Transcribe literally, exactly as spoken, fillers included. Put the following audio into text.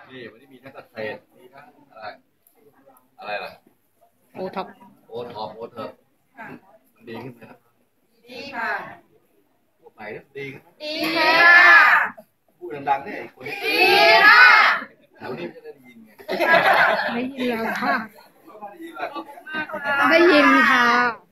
นี่วันนี้มีทั้งเกษตรมีทั้งอะไรอะไรล่ะโอท็อปโอท็อปโอเทิร์มันดีขึ้นไหมครับดีค่ะพูดใหม่ดีขึ้นไหมดีค่ะพูดดังๆเนี่ยคนนี้ดีค่ะแถวนี้จะได้ยินไงได้ยินแล้วค่ะได้ยินแหละได้ยินค่ะ